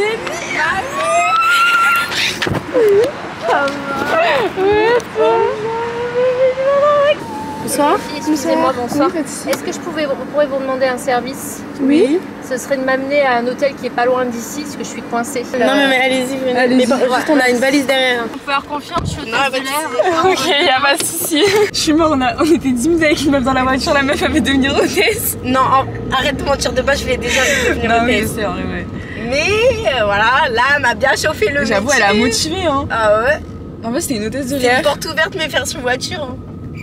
Bonsoir. Excusez-moi, bonsoir. Oui, est-ce que je pourrais vous demander un service? Oui. Ce serait de m'amener à un hôtel qui est pas loin d'ici, parce que je suis coincée. Non mais allez-y, venez. Mais juste on a une valise derrière. On peut avoir confiance, je suis de l'air. Ok, y'a pas de soucis. Je suis mort, on était 10 minutes avec une meuf dans la voiture, la meuf avait devenir hôtesse. Non, arrête de mentir, de base je vais déjà devenir Non mais hôtesse. c'est vrai, ouais. Mais voilà, là elle m'a bien chauffé le métier. J'avoue, elle a motivé hein. Ah ouais. En fait c'était une hôtesse de C'est l'air. une porte ouverte mais version voiture. Hein.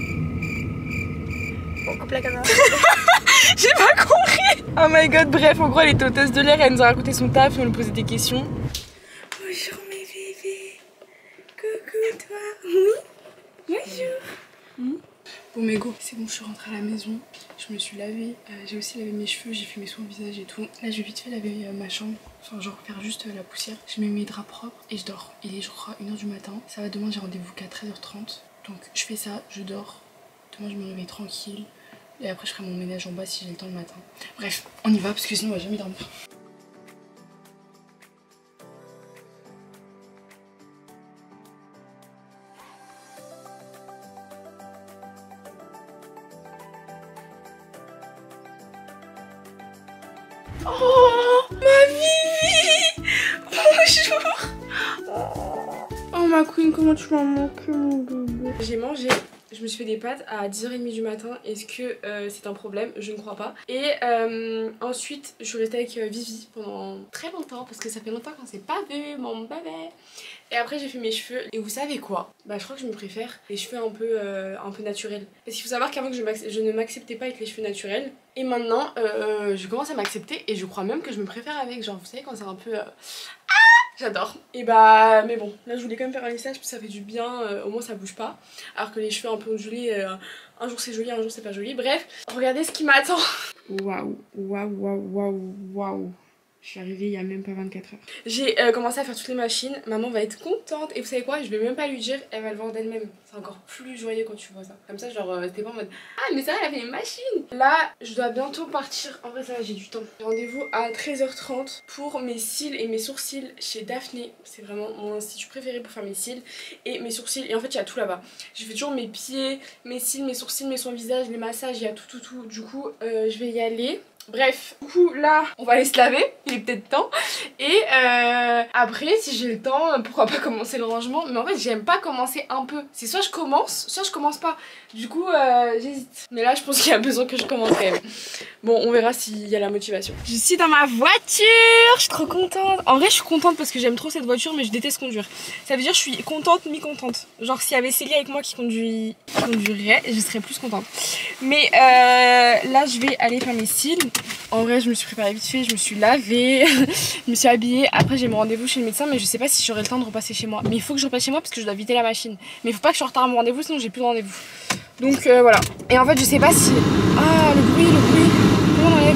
Bon, coupe la caméra. J'ai pas compris. Oh my god, bref, en gros elle était hôtesse de l'air, elle nous a raconté son taf, on lui posait des questions. Bonjour mes bébés. Coucou toi. Oui. Bonjour. Bon mais go, c'est bon, je suis rentrée à la maison. Je me suis lavée, j'ai aussi lavé mes cheveux, j'ai fait mes soins au visage et tout. Là je vais vite fait laver ma chambre, enfin genre faire juste la poussière. Je mets mes draps propres et je dors. Il est je crois 1h du matin. Ça va, demain j'ai rendez-vous qu'à 13h30. Donc je fais ça, je dors. Demain je me réveille tranquille. Et après je ferai mon ménage en bas si j'ai le temps le matin. Bref, on y va parce que sinon on va jamais dormir. Oh ma Vivi. Bonjour. Oh ma queen, comment tu m'as manqué mon bébé. J'ai mangé. Je me suis fait des pâtes à 10h30 du matin. Est-ce que c'est un problème? Je ne crois pas. Et ensuite, je suis restée avec Vivi pendant très longtemps parce que ça fait longtemps qu'on s'est pas vu, mon bébé. Et après, j'ai fait mes cheveux. Et vous savez quoi? Bah, je crois que je me préfère les cheveux un peu naturels. Parce qu'il faut savoir qu'avant, je ne m'acceptais pas avec les cheveux naturels. Et maintenant, je commence à m'accepter et je crois même que je me préfère avec. Genre, vous savez, quand c'est un peu... J'adore. Et bah, mais bon, là je voulais quand même faire un lissage parce que ça fait du bien, au moins ça bouge pas. Alors que les cheveux un peu ondulés, un jour c'est joli, un jour c'est pas joli. Bref, regardez ce qui m'attend. Waouh, waouh, waouh, waouh, waouh. Je suis arrivée il y a même pas 24 heures. J'ai commencé à faire toutes les machines. Maman va être contente. Et vous savez quoi? Je vais même pas lui dire, elle va le voir d'elle-même. C'est encore plus joyeux quand tu vois ça. Comme ça, genre, t'es pas en mode ah, mais ça, elle a fait les machines. Là, je dois bientôt partir. En vrai, ça va, j'ai du temps. J'ai rendez-vous à 13h30 pour mes cils et mes sourcils chez Daphné. C'est vraiment mon institut préféré pour faire mes cils et mes sourcils. Et en fait, il y a tout là-bas. Je fais toujours mes pieds, mes cils, mes sourcils, mes soins visage, les massages. Il y a tout. Du coup, je vais y aller. Bref, du coup là on va aller se laver, il est peut-être temps. Et après si j'ai le temps, pourquoi pas commencer le rangement. Mais en fait j'aime pas commencer un peu. C'est soit je commence pas. Du coup j'hésite. Mais là je pense qu'il y a besoin que je commence quand même. Bon on verra s'il y a la motivation. Je suis dans ma voiture, je suis trop contente. En vrai je suis contente parce que j'aime trop cette voiture mais je déteste conduire. Ça veut dire je suis contente mi-contente. Genre s'il y avait Célie avec moi qui conduirait, je serais plus contente. Mais là je vais aller faire mes cils. En vrai je me suis préparée vite fait, je me suis lavée, je me suis habillée. Après j'ai mon rendez-vous chez le médecin mais je sais pas si j'aurai le temps de repasser chez moi. Mais il faut que je repasse chez moi parce que je dois vider la machine. Mais il faut pas que je sois en retard à mon rendez-vous sinon j'ai plus de rendez-vous. Donc voilà. Et en fait je sais pas si... Ah le bruit. Comment on enlève?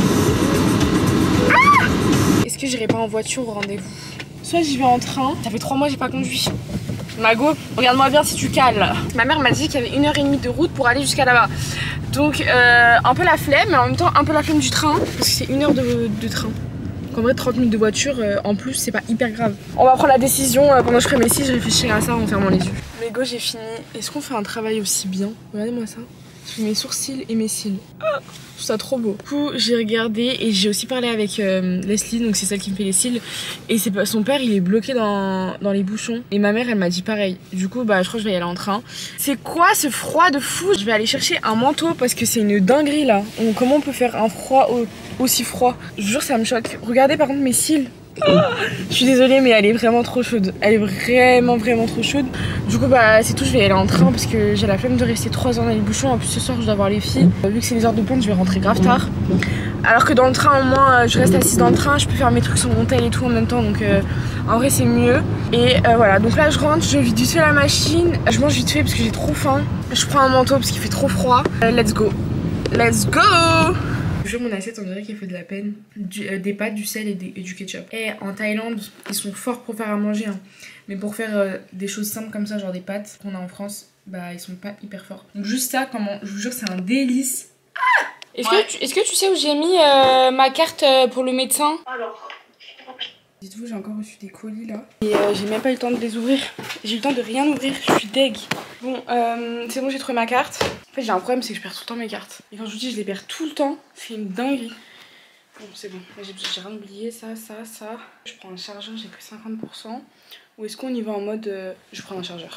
Ah, est-ce que j'irai pas en voiture au rendez-vous? Soit j'y vais en train. Ça fait 3 mois que j'ai pas conduit. Mago, regarde-moi bien si tu cales. Ma mère m'a dit qu'il y avait 1h30 de route pour aller jusqu'à là-bas. Donc un peu la flemme, mais en même temps un peu la flemme du train. Parce que c'est 1 heure de train. Donc en vrai 30 minutes de voiture, en plus c'est pas hyper grave. On va prendre la décision pendant que je ferai mes cils, je réfléchirai à ça en fermant les yeux. Mais go j'ai fini. Est-ce qu'on fait un travail aussi bien? Regardez-moi ça. Je fais mes sourcils et mes cils. Ah, je trouve ça trop beau. Du coup j'ai regardé et j'ai aussi parlé avec Leslie, donc c'est celle qui me fait les cils. Et son père il est bloqué dans les bouchons. Et ma mère elle m'a dit pareil. Du coup bah je crois que je vais y aller en train. C'est quoi ce froid de fou? Je vais aller chercher un manteau parce que c'est une dinguerie là. Comment on peut faire un froid aussi froid? Je vous jure ça me choque. Regardez par contre mes cils. Je suis désolée mais elle est vraiment trop chaude. Elle est vraiment trop chaude. Du coup bah c'est tout, je vais aller en train parce que j'ai la flemme de rester 3 heures dans les bouchons. En plus ce soir je dois voir les filles. Vu que c'est les heures de pointe je vais rentrer grave tard. Alors que dans le train au moins je reste assise dans le train, je peux faire mes trucs sur mon tel et tout en même temps. Donc en vrai c'est mieux. Et voilà, donc là je rentre, je vide vite fait la machine. Je mange vite fait parce que j'ai trop faim. Je prends un manteau parce qu'il fait trop froid. Let's go. Let's go. Je jure mon assiette on dirait qu'il fait de la peine. Des pâtes, du sel et du ketchup. Et en Thaïlande ils sont forts pour faire à manger hein. Mais pour faire des choses simples comme ça, genre des pâtes qu'on a en France, bah ils sont pas hyper forts. Donc juste ça, je vous jure c'est un délice. Ah, est-ce que tu sais où j'ai mis ma carte pour le médecin? Alors Dites-vous, j'ai encore reçu des colis là. Et j'ai même pas eu le temps de les ouvrir. J'ai eu le temps de rien ouvrir, je suis deg. Bon, c'est bon, j'ai trouvé ma carte. En fait, j'ai un problème, c'est que je perds tout le temps mes cartes. Et quand je vous dis, je les perds tout le temps, c'est une dinguerie. Bon, c'est bon, j'ai rien oublié, ça. Je prends un chargeur, j'ai pris 50%. Ou est-ce qu'on y va en mode je prends un chargeur?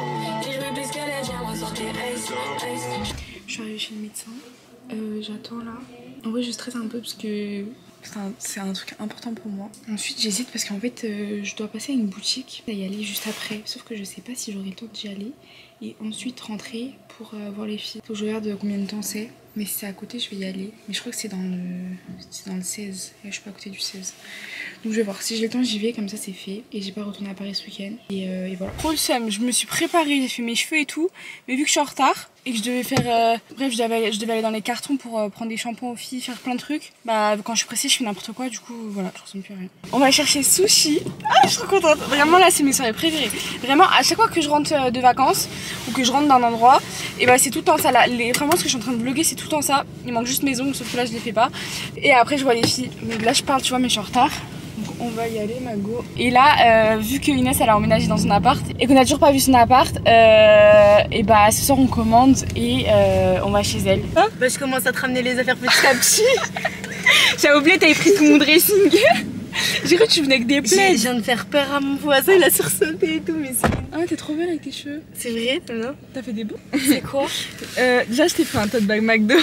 Je suis arrivée chez le médecin. J'attends là. En vrai, je stresse un peu parce que c'est un truc important pour moi. Ensuite, j'hésite parce qu'en fait, je dois passer à une boutique et y aller juste après. Sauf que je sais pas si j'aurai le temps d'y aller. Et ensuite rentrer pour voir les filles. Donc je regarde combien de temps c'est. Mais si c'est à côté, je vais y aller. Mais je crois que c'est dans le 16. Et je suis pas à côté du 16. Donc je vais voir. Si j'ai le temps, j'y vais. Comme ça, c'est fait. Et j'ai pas retourné à Paris ce week-end. Et voilà. Trop le seum. Je me suis préparée. J'ai fait mes cheveux et tout. Mais vu que je suis en retard et que je devais faire... bref, je devais aller dans les cartons pour prendre des shampoings aux filles, faire plein de trucs. Bah, quand je suis pressée, je fais n'importe quoi. Du coup, voilà, je ressemble plus à rien. On va chercher sushi. Ah, je suis trop contente. Vraiment, là, c'est mes soirées préférées. Vraiment, à chaque fois que je rentre de vacances ou que je rentre d'un endroit, et bah, c'est tout le temps ça. Là, vraiment, ce que je suis en train de vlogger, c'est tout le temps ça. Il manque juste mes ongles, sauf que là, je les fais pas. Et après, je vois les filles. Mais là, je parle, tu vois, mais je suis en retard. Donc on va y aller, Mago. Et là, vu que Inès elle a emménagé dans son appart et qu'on a toujours pas vu son appart, et bah ce soir on commande et on va chez elle. Bah je commence à te ramener les affaires petit à petit. J'avais oublié, t'avais pris tout mon dressing. J'ai cru que tu venais avec des plaids. Je viens de faire peur à mon voisin, il a sursauté et tout, mais c'est... Ah t'es trop belle avec tes cheveux. C'est vrai, non? T'as fait des beaux. C'est quoi? Déjà je t'ai fait un tote bag McDo.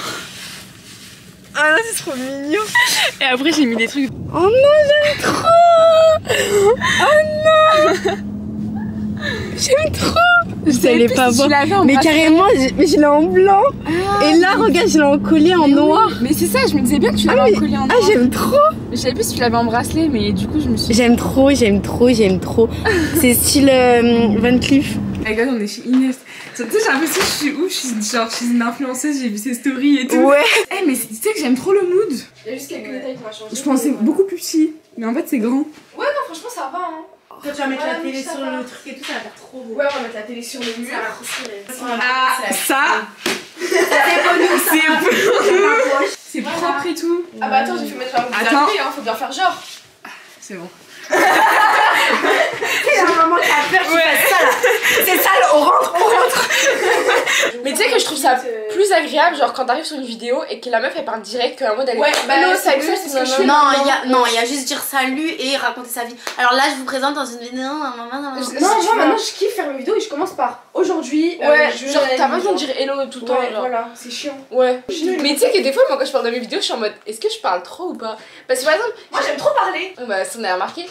Ah là c'est trop mignon. Et après j'ai mis des trucs. Oh non j'aime trop. Oh non. J'aime trop. Vous allez pas voir. Mais carrément, mais je l'ai en blanc. Ah, et là regarde, je l'ai en collier en noir. Oui. Mais c'est ça, je me disais bien que tu l'avais en collier en noir. Ah j'aime trop. Je savais plus si tu l'avais en bracelet, mais du coup je me suis... J'aime trop. C'est style Van Cleef. Regarde, on est chez Inès. Tu sais, j'ai l'impression que je suis ouf, je suis une influenceuse, j'ai vu ses stories et tout. Ouais. Eh mais tu sais que j'aime trop le mood. Il y a juste quelques détails qui m'ont changé. Je pensais beaucoup plus petit, mais en fait c'est grand. Ouais non franchement ça va hein. Quand tu vas mettre la télé sur le truc et tout, ça va faire trop beau. Ouais, on va mettre la télé sur le mur. Ça va trop stylé. Ah, ça c'est propre et tout. Ah bah attends, j'ai fait mettre un bout hein, faut bien faire genre. C'est bon. C'est la maman qui a peur qu'il fasse ça là. C'est ça, on rentre. Mais tu sais que je trouve ça plus agréable, genre quand t'arrives sur une vidéo et que la meuf elle parle direct, que la mode elle est. Ouais, bah non, c'est ça, c'est ce que je fais. Non, il y a juste dire salut et raconter sa vie. Alors là, je vous présente dans une vidéo. Non, moi maintenant je kiffe faire mes vidéos et je commence par aujourd'hui. Ouais, genre t'as pas besoin de dire hello tout le temps. Ouais, genre. voilà, c'est chiant. Ouais. Mais tu sais que des fois, moi quand je parle dans mes vidéos, je suis en mode est-ce que je parle trop ou pas? Parce que par exemple, moi j'aime trop parler. Bah, ça on a remarqué.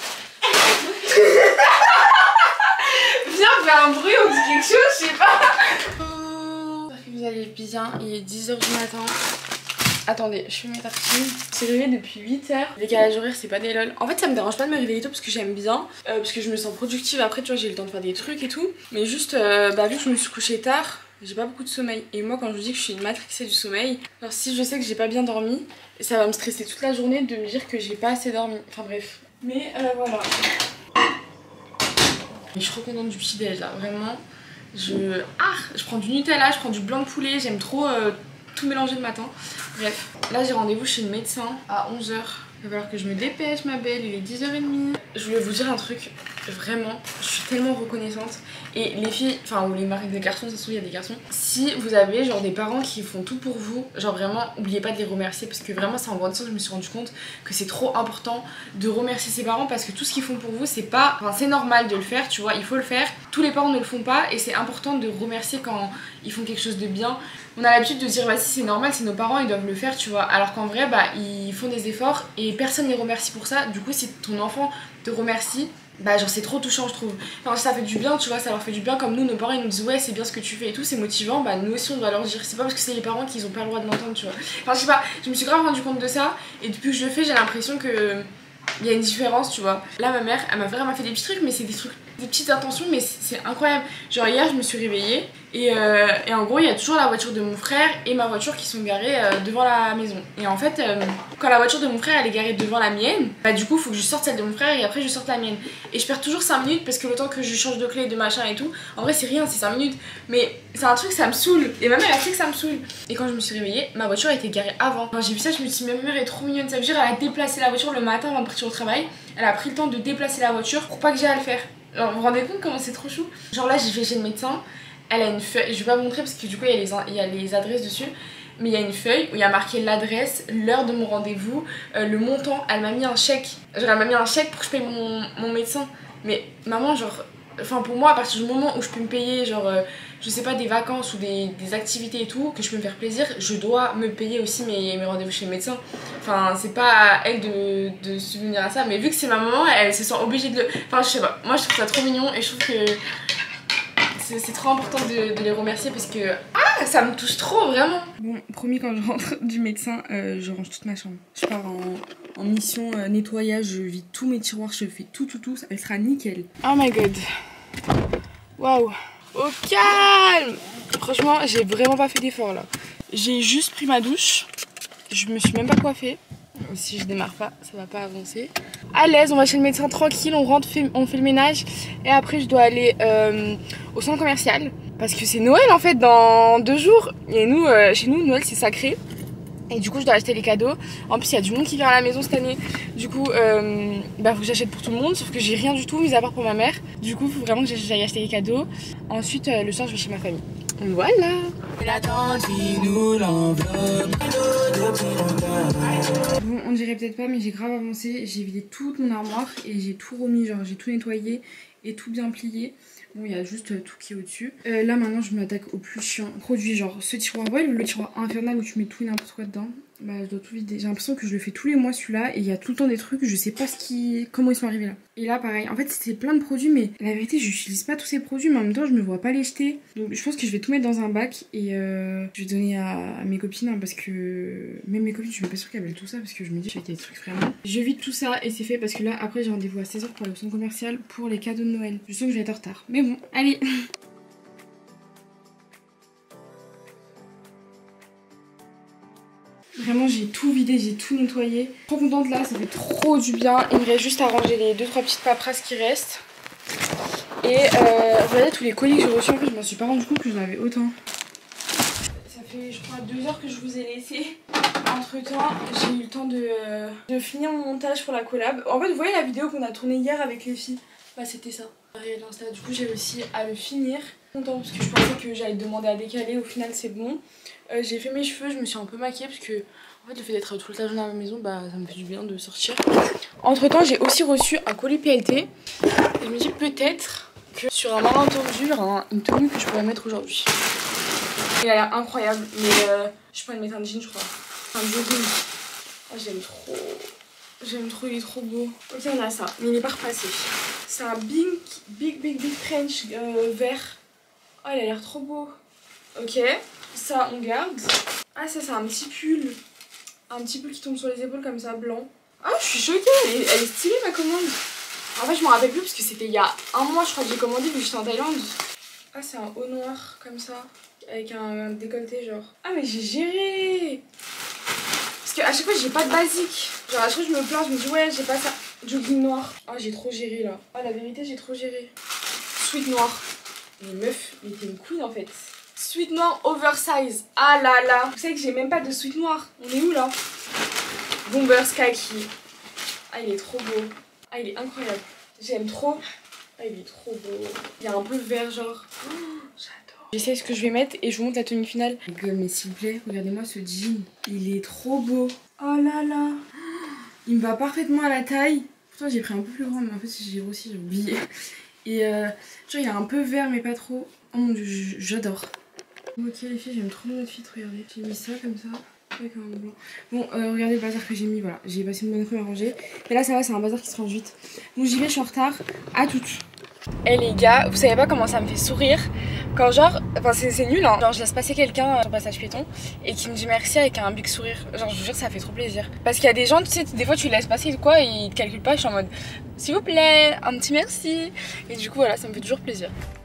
Viens faire un bruit, on dit quelque chose, je sais pas. J'espère que vous allez bien, il est 10h du matin. Attendez, je fais mes tartines. Je suis réveillée depuis 8h. Le décalage horaire, c'est pas des lol. En fait, ça me dérange pas de me réveiller tôt parce que j'aime bien. Parce que je me sens productive après, tu vois, j'ai le temps de faire des trucs et tout. Mais juste, vu que je me suis couchée tard, j'ai pas beaucoup de sommeil. Et moi, quand je vous dis que je suis une matrixée du sommeil, alors si je sais que j'ai pas bien dormi, ça va me stresser toute la journée de me dire que j'ai pas assez dormi. Enfin bref. Mais voilà. Je suis trop contente du petit déj là, vraiment. Je prends du Nutella, je prends du blanc de poulet, j'aime trop tout mélanger le matin. Bref, là j'ai rendez-vous chez le médecin à 11h. Il va falloir que je me dépêche ma belle, il est 10h30. Je voulais vous dire un truc, vraiment, je suis tellement reconnaissante. Et les filles, enfin ou les maris des garçons, ça se trouve il y a des garçons. Si vous avez genre des parents qui font tout pour vous, genre vraiment, oubliez pas de les remercier. Parce que vraiment c'est en grandissant que je me suis rendu compte que c'est trop important de remercier ses parents. Parce que tout ce qu'ils font pour vous, c'est pas, enfin c'est normal de le faire, tu vois, il faut le faire. Tous les parents ne le font pas et c'est important de remercier quand ils font quelque chose de bien. On a l'habitude de dire bah si c'est normal, c'est nos parents, ils doivent le faire, tu vois. Alors qu'en vrai, bah ils font des efforts et personne les remercie pour ça. Du coup, si ton enfant te remercie, bah genre c'est trop touchant je trouve. Enfin ça fait du bien, tu vois, ça leur fait du bien. Comme nous, nos parents ils nous disent ouais c'est bien ce que tu fais et tout, c'est motivant. Bah nous aussi on doit leur dire, c'est pas parce que c'est les parents qu'ils ont pas le droit de l'entendre, tu vois. Enfin je sais pas, je me suis grave rendu compte de ça. Et depuis que je le fais, j'ai l'impression que il y a une différence, tu vois. Là ma mère, elle m'a fait des petits trucs, mais c'est des trucs des petites intentions, mais c'est incroyable. Genre hier je me suis réveillée et en gros il y a toujours la voiture de mon frère et ma voiture qui sont garées devant la maison. Et en fait quand la voiture de mon frère elle est garée devant la mienne, bah du coup faut que je sorte celle de mon frère et après je sorte la mienne. Et je perds toujours 5 minutes parce que le temps que je change de clé de machin et tout, en vrai c'est rien, c'est 5 minutes. Mais c'est un truc, ça me saoule. Et ma mère elle sait que ça me saoule. Et quand je me suis réveillée, ma voiture était garée avant. Quand j'ai vu ça je me suis dit ma mère est trop mignonne. Ça veut dire elle a déplacé la voiture le matin avant de partir au travail. Elle a pris le temps de déplacer la voiture pour pas que j'aie à le faire. Alors, vous vous rendez compte comment c'est trop chou? Genre là j'ai fait chez le médecin, elle a une feuille, je vais pas vous montrer parce que du coup il y a les adresses dessus, mais il y a une feuille où il y a marqué l'adresse, l'heure de mon rendez-vous, le montant. Elle m'a mis un chèque, genre elle m'a mis un chèque pour que je paye mon médecin. Mais maman genre, enfin pour moi à partir du moment où je peux me payer genre je sais pas des vacances ou des activités et tout, que je peux me faire plaisir, je dois me payer aussi mes rendez-vous chez le médecin. Enfin c'est pas à elle de subvenir à ça, mais vu que c'est ma maman elle se sent obligée de le... Enfin je sais pas, moi je trouve ça trop mignon et je trouve que c'est trop important de les remercier parce que ça me touche trop vraiment. Bon promis quand je rentre du médecin je range toute ma chambre. Je pars en mission nettoyage, je vide tous mes tiroirs, je fais tout, elle sera nickel. Oh my god. Waouh. Au calme. Franchement j'ai vraiment pas fait d'effort là. J'ai juste pris ma douche, je me suis même pas coiffée. Si je démarre pas, ça va pas avancer. À l'aise, on va chez le médecin tranquille, on rentre, on fait le ménage. Et après je dois aller au centre commercial. Parce que c'est Noël en fait dans 2 jours. Et nous, chez nous, Noël c'est sacré. Et du coup je dois acheter les cadeaux. En plus il y a du monde qui vient à la maison cette année. Du coup bah faut que j'achète pour tout le monde. Sauf que j'ai rien du tout mis à part pour ma mère. Du coup il faut vraiment que j'aille acheter les cadeaux. Ensuite le soir je vais chez ma famille. Voilà. Bon on dirait peut-être pas mais j'ai grave avancé. J'ai vidé toute mon armoire et j'ai tout remis. Genre j'ai tout nettoyé et tout bien plié. Bon il y a juste tout qui est au dessus. Là maintenant je m'attaque au plus chiant produit, genre ce tiroir, ouais, le tiroir infernal où tu mets tout et n'importe quoi dedans. Bah je dois tout vider, j'ai l'impression que je le fais tous les mois celui-là et il y a tout le temps des trucs, je sais pas comment ils sont arrivés là. Et là pareil, en fait c'était plein de produits mais la vérité j'utilise pas tous ces produits mais en même temps je me vois pas les jeter. Donc je pense que je vais tout mettre dans un bac et je vais donner à mes copines parce que même mes copines je suis même pas sûre qu'elles veulent tout ça parce que je me dis j'ai des trucs vraiment. Je vide tout ça et c'est fait parce que là après j'ai rendez-vous à 16h pour aller au centre commercial pour les cadeaux de Noël. Je sens que je vais être en retard mais bon allez. Vraiment j'ai tout vidé, j'ai tout nettoyé. Trop contente là, ça fait trop du bien. Il me reste juste à ranger les 2-3 petites paperasses qui restent. Et regardez tous les colis que j'ai reçus. En fait je m'en suis pas rendu compte que j'en avais autant. Ça fait je crois 2 heures que je vous ai laissé. Entre temps j'ai eu le temps de finir mon montage pour la collab. En fait vous voyez la vidéo qu'on a tournée hier avec les filles. Bah c'était ça. Du coup j'ai réussi à le finir. Content parce que je pensais que j'allais demander à décaler, au final c'est bon. J'ai fait mes cheveux, je me suis un peu maquillée parce que en fait le fait d'être toute la journée à la maison bah ça me fait du bien de sortir. Entre temps j'ai aussi reçu un colis PLT et je me dis peut-être que sur un malentendu il y aura une tenue que je pourrais mettre aujourd'hui. Il a l'air incroyable mais je pourrais mettre un jean je crois. Un jogging. Oh, j'aime trop. J'aime trop, il est trop beau. Ok on a ça mais il est pas repassé. C'est un big trench vert. Oh il a l'air trop beau. Ok. Ça on garde. Ah ça c'est un petit pull. Un petit pull qui tombe sur les épaules comme ça, blanc. Ah je suis choquée, elle est stylée ma commande. En fait je m'en rappelle plus parce que c'était il y a 1 mois je crois que j'ai commandé vu que j'étais en Thaïlande. Ah c'est un haut noir comme ça. Avec un décolleté genre. Ah mais j'ai géré. Parce qu'à chaque fois j'ai pas de basique. Genre à chaque fois je me plains, je me dis ouais j'ai pas ça. Jogging noir. Ah j'ai trop géré là. Ah la vérité j'ai trop géré. Sweat noir. Mais meuf, mais t'es une queen en fait. Sweat noir oversize. Ah là là. Vous savez que j'ai même pas de sweat noir. On est où là? Bombers kaki. Ah il est trop beau. Ah il est incroyable. J'aime trop. Ah il est trop beau. Il y a un peu vert genre. Oh, j'adore. J'essaie ce que je vais mettre et je vous montre la tenue finale. Mais s'il vous plaît, regardez-moi ce jean. Il est trop beau. Oh là là. Il me va parfaitement à la taille. Pourtant j'ai pris un peu plus grand mais en fait j'ai grossi, j'ai oublié. Et tu vois il y a un peu vert mais pas trop. Oh mon dieu j'adore. Ok les filles j'aime trop mon outfit, regardez. J'ai mis ça comme ça. Avec un blanc. Bon regardez le bazar que j'ai mis, voilà. J'ai passé une bonne après à ranger. Et là ça va, c'est un bazar qui se range vite. Donc j'y vais, je suis en retard. À toutes. Eh les gars, vous savez pas comment ça me fait sourire quand genre, enfin c'est nul hein, genre je laisse passer quelqu'un sur le passage piéton et qui me dit merci avec un big sourire, genre je vous jure ça fait trop plaisir. Parce qu'il y a des gens, tu sais, des fois tu laisses passer quoi et ils te calculent pas, je suis en mode s'il vous plaît, un petit merci. Et du coup voilà, ça me fait toujours plaisir.